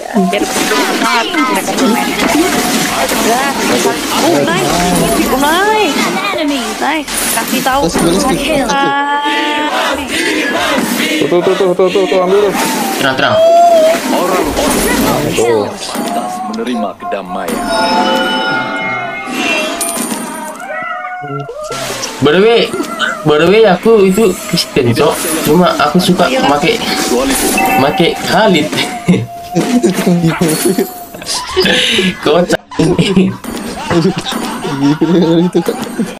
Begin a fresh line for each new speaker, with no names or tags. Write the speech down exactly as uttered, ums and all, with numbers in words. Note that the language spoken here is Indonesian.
biar semangat mereka bermain. Udah, oh naik, oh naik, naik, kasih tahu.
Tuh tuh tuh tuh tuh tuh ambil tuh.
Tenang tenang.
Tuh.
Pantas menerima kedamaian.
By the way, by the way aku itu Kristen cok, cuma aku suka pakai pakai Khalid. Kocak.
Gitu itu